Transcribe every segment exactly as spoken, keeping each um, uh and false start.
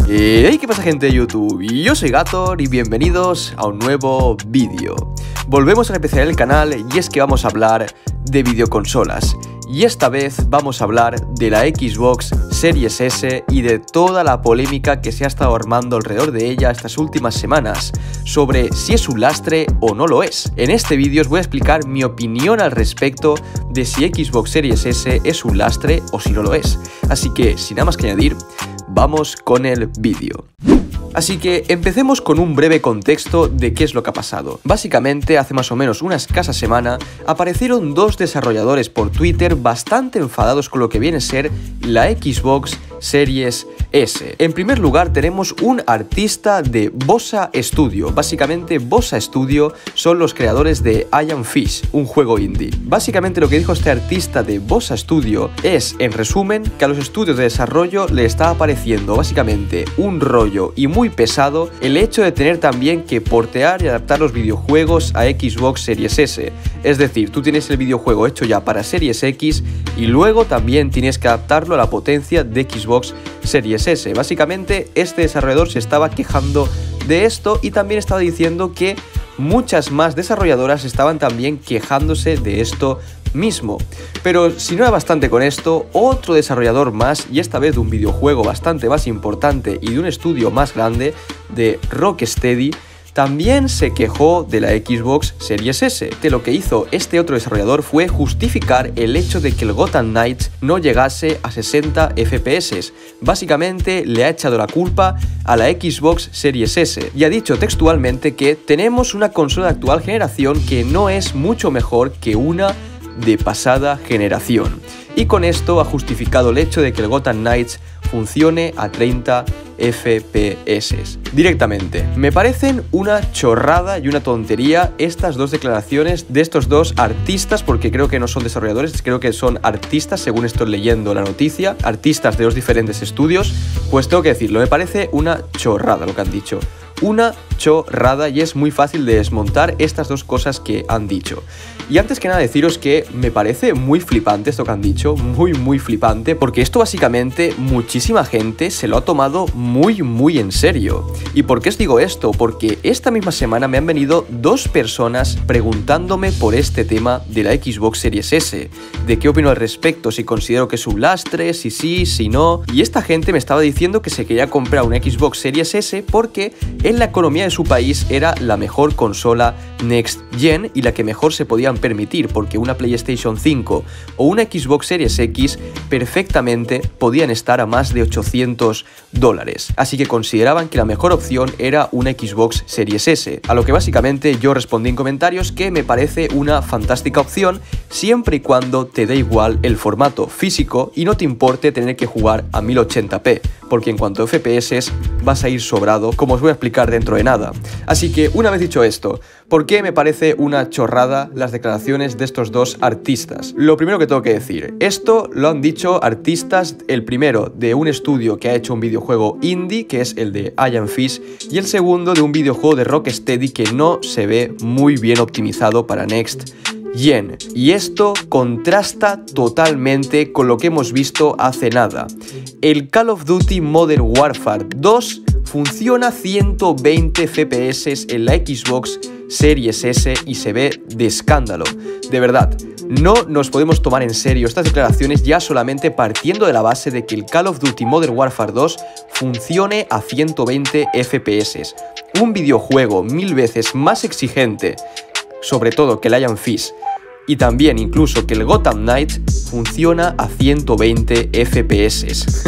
Hey, ¿qué pasa, gente de YouTube? Yo soy Gator y bienvenidos a un nuevo vídeo. Volvemos a empezar el canal y es que vamos a hablar de videoconsolas. Y esta vez vamos a hablar de la Xbox Series S y de toda la polémica que se ha estado armando alrededor de ella estas últimas semanas sobre si es un lastre o no lo es. En este vídeo os voy a explicar mi opinión al respecto de si Xbox Series S es un lastre o si no lo es. Así que, sin nada más que añadir, vamos con el vídeo. Así que empecemos con un breve contexto de qué es lo que ha pasado. Básicamente, hace más o menos una escasa semana, aparecieron dos desarrolladores por Twitter bastante enfadados con lo que viene a ser la Xbox Series S. En primer lugar, tenemos un artista de Bossa Studio. Básicamente, Bossa Studio son los creadores de I Am Fish, un juego indie. Básicamente, lo que dijo este artista de Bossa Studio es, en resumen, que a los estudios de desarrollo le estaba pareciendo básicamente un rollo y muy pesado el hecho de tener también que portear y adaptar los videojuegos a Xbox Series S. Es decir, tú tienes el videojuego hecho ya para Series X y luego también tienes que adaptarlo a la potencia de Xbox Series S. Básicamente, este desarrollador se estaba quejando de esto y también estaba diciendo que muchas más desarrolladoras estaban también quejándose de esto mismo. Pero si no era bastante con esto, otro desarrollador más, y esta vez de un videojuego bastante más importante y de un estudio más grande, de Rocksteady, también se quejó de la Xbox Series S. Que lo que hizo este otro desarrollador fue justificar el hecho de que el Gotham Knights no llegase a sesenta F P S. Básicamente le ha echado la culpa a la Xbox Series S y ha dicho textualmente que tenemos una consola de actual generación que no es mucho mejor que una de pasada generación. Y con esto ha justificado el hecho de que el Gotham Knights funcione a treinta F P S. Directamente, me parecen una chorrada y una tontería estas dos declaraciones de estos dos artistas, porque creo que no son desarrolladores, creo que son artistas, según estoy leyendo la noticia, artistas de los diferentes estudios. Pues tengo que decirlo, me parece una chorrada lo que han dicho. Una chorrada, y es muy fácil de desmontar estas dos cosas que han dicho. Y antes que nada deciros que me parece muy flipante esto que han dicho, muy muy flipante, porque esto básicamente muchísima gente se lo ha tomado muy muy en serio. ¿Y por qué os digo esto? Porque esta misma semana me han venido dos personas preguntándome por este tema de la Xbox Series S, de qué opino al respecto, si considero que es un lastre, si sí, si no. Y esta gente me estaba diciendo que se quería comprar una Xbox Series S porque en la economía de su país era la mejor consola Next Gen y la que mejor se podían permitir, porque una PlayStation cinco o una Xbox Series X perfectamente podían estar a más de ochocientos dólares. Así que consideraban que la mejor opción era una Xbox Series S, a lo que básicamente yo respondí en comentarios que me parece una fantástica opción siempre y cuando te dé igual el formato físico y no te importe tener que jugar a mil ochenta p, porque en cuanto a F P S vas a ir sobrado, como os voy a explicar dentro de nada. Así que, una vez dicho esto, ¿por qué me parece una chorrada las declaraciones de estos dos artistas? Lo primero que tengo que decir, esto lo han dicho artistas, el primero de un estudio que ha hecho un videojuego indie, que es el de I Am Fish, y el segundo de un videojuego de Rocksteady que no se ve muy bien optimizado para Next Gen. Y esto contrasta totalmente con lo que hemos visto hace nada. El Call of Duty Modern Warfare dos funciona a ciento veinte F P S en la Xbox Series S y se ve de escándalo. De verdad, no nos podemos tomar en serio estas declaraciones ya solamente partiendo de la base de que el Call of Duty Modern Warfare dos funcione a ciento veinte F P S. Un videojuego mil veces más exigente, sobre todo que el I Am Fish, y también incluso que el Gotham Knights, funciona a ciento veinte F P S.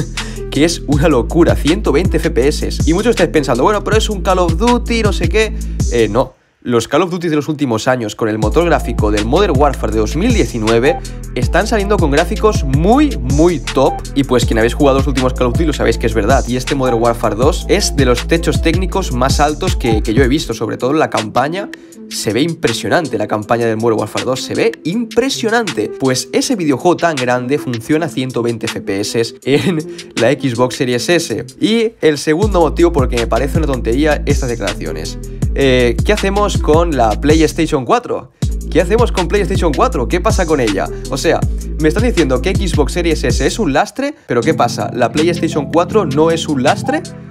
Que es una locura, ciento veinte F P S. Y muchos estáis pensando, bueno, pero es un Call of Duty, no sé qué. Eh, no. Los Call of Duty de los últimos años con el motor gráfico del Modern Warfare de dos mil diecinueve están saliendo con gráficos muy muy top, y pues quien habéis jugado los últimos Call of Duty lo sabéis que es verdad. Y este Modern Warfare dos es de los techos técnicos más altos que, que yo he visto, sobre todo en la campaña. Se ve impresionante, la campaña del Modern Warfare dos se ve impresionante. Pues ese videojuego tan grande funciona a ciento veinte F P S en la Xbox Series S. Y el segundo motivo por el que me parece una tontería estas declaraciones. Eh, ¿Qué hacemos con la PlayStation cuatro? ¿Qué hacemos con PlayStation cuatro? ¿Qué pasa con ella? O sea, me están diciendo que Xbox Series S es un lastre, pero ¿qué pasa? ¿La PlayStation cuatro no es un lastre?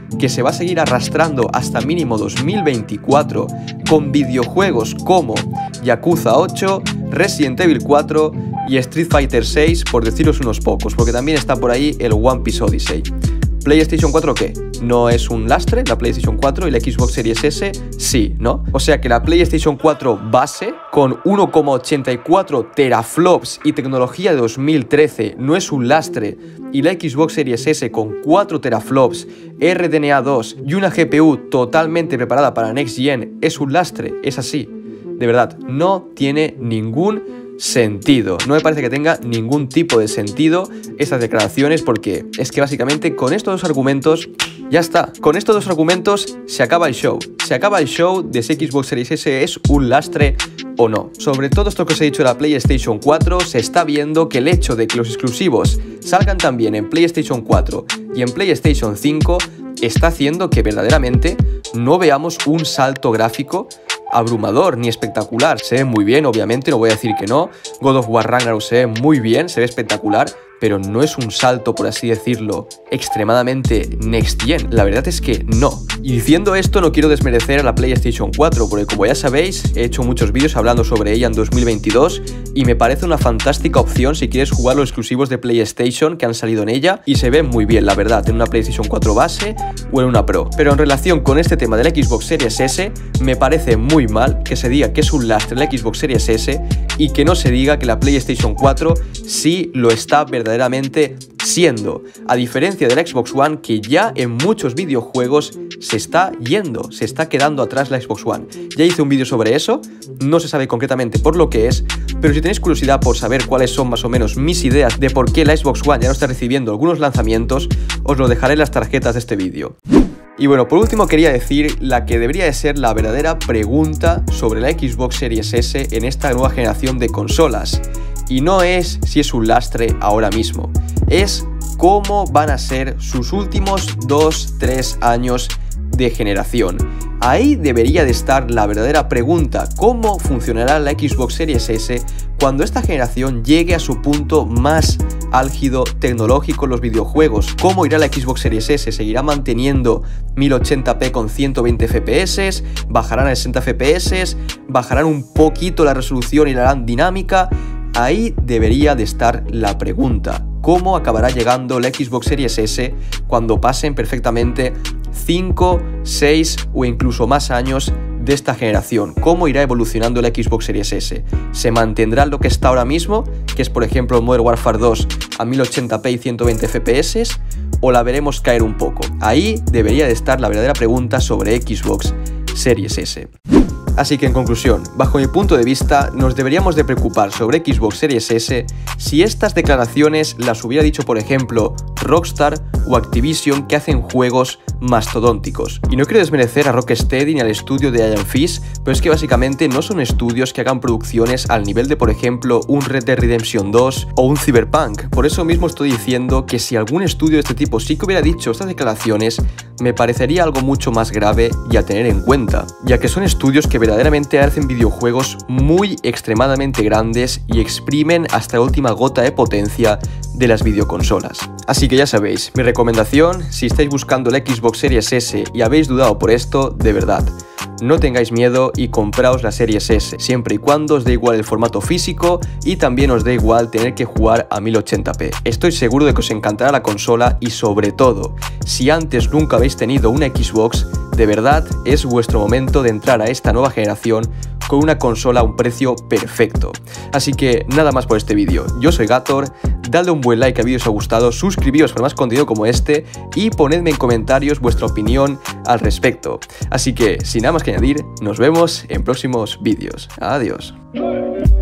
que se va a seguir arrastrando hasta mínimo dos mil veinticuatro con videojuegos como Yakuza ocho, Resident Evil cuatro y Street Fighter seis, por deciros unos pocos, porque también está por ahí el One Piece Odyssey. ¿PlayStation cuatro qué? ¿No es un lastre la PlayStation cuatro y la Xbox Series S? Sí, ¿no? O sea que la PlayStation cuatro base con uno coma ochenta y cuatro teraflops y tecnología de dos mil trece no es un lastre, y la Xbox Series S con cuatro teraflops, R D N A dos y una G P U totalmente preparada para Next Gen es un lastre. Es así. De verdad, no tiene ningún sentido. No me parece que tenga ningún tipo de sentido estas declaraciones, porque es que básicamente con estos dos argumentos ya está. Con estos dos argumentos se acaba el show. Se acaba el show de si Xbox Series S es un lastre o no. Sobre todo esto que os he dicho de la PlayStation cuatro, se está viendo que el hecho de que los exclusivos salgan también en PlayStation cuatro y en PlayStation cinco está haciendo que verdaderamente no veamos un salto gráfico abrumador ni espectacular. Se ve muy bien, obviamente, no voy a decir que no. God of War Ragnarok se ve muy bien, se ve espectacular, pero no es un salto, por así decirlo, extremadamente next gen. La verdad es que no. Y diciendo esto, no quiero desmerecer a la PlayStation cuatro, porque como ya sabéis, he hecho muchos vídeos hablando sobre ella en dos mil veintidós y me parece una fantástica opción si quieres jugar los exclusivos de PlayStation que han salido en ella, y se ven muy bien, la verdad, en una PlayStation cuatro base o en una Pro. Pero en relación con este tema de la Xbox Series S, me parece muy mal que se diga que es un lastre la Xbox Series S y que no se diga que la PlayStation cuatro sí lo está verdaderamente siendo, a diferencia de la Xbox One, que ya en muchos videojuegos se está yendo, se está quedando atrás la Xbox One. Ya hice un vídeo sobre eso, no se sabe concretamente por lo que es, pero si tenéis curiosidad por saber cuáles son más o menos mis ideas de por qué la Xbox One ya no está recibiendo algunos lanzamientos, os lo dejaré en las tarjetas de este vídeo. Y bueno, por último quería decir la que debería de ser la verdadera pregunta sobre la Xbox Series S en esta nueva generación de consolas. Y no es si es un lastre ahora mismo, es cómo van a ser sus últimos dos tres años de generación. Ahí debería de estar la verdadera pregunta: ¿cómo funcionará la Xbox Series S cuando esta generación llegue a su punto más álgido tecnológico en los videojuegos? ¿Cómo irá la Xbox Series S? ¿Seguirá manteniendo mil ochenta p con ciento veinte F P S? ¿Bajarán a sesenta F P S? ¿Bajarán un poquito la resolución y la harán dinámica? Ahí debería de estar la pregunta. ¿Cómo acabará llegando la Xbox Series S cuando pasen perfectamente cinco, seis o incluso más años de esta generación? ¿Cómo irá evolucionando la Xbox Series S? ¿Se mantendrá lo que está ahora mismo, que es por ejemplo Modern Warfare dos a mil ochenta p y ciento veinte F P S? ¿O la veremos caer un poco? Ahí debería de estar la verdadera pregunta sobre Xbox Series S. Así que en conclusión, bajo mi punto de vista, nos deberíamos de preocupar sobre Xbox Series S si estas declaraciones las hubiera dicho, por ejemplo, Rockstar o Activision, que hacen juegos mastodónticos. Y no quiero desmerecer a Rocksteady ni al estudio de Iron Fist, pero es que básicamente no son estudios que hagan producciones al nivel de, por ejemplo, un Red Dead Redemption dos o un Cyberpunk. Por eso mismo estoy diciendo que si algún estudio de este tipo sí que hubiera dicho estas declaraciones, me parecería algo mucho más grave y a tener en cuenta, ya que son estudios que verdaderamente hacen videojuegos muy extremadamente grandes y exprimen hasta la última gota de potencia de las videoconsolas. Así que ya sabéis, mi recomendación, si estáis buscando la Xbox Series S y habéis dudado por esto, de verdad, no tengáis miedo y compraos la Series S, siempre y cuando os dé igual el formato físico y también os dé igual tener que jugar a mil ochenta p. Estoy seguro de que os encantará la consola y sobre todo, si antes nunca habéis tenido una Xbox, de verdad es vuestro momento de entrar a esta nueva generación con una consola a un precio perfecto. Así que nada más por este vídeo. Yo soy Gator, dadle un buen like al vídeo si os ha gustado, suscribíos para más contenido como este y ponedme en comentarios vuestra opinión al respecto. Así que sin nada más que añadir, nos vemos en próximos vídeos. Adiós.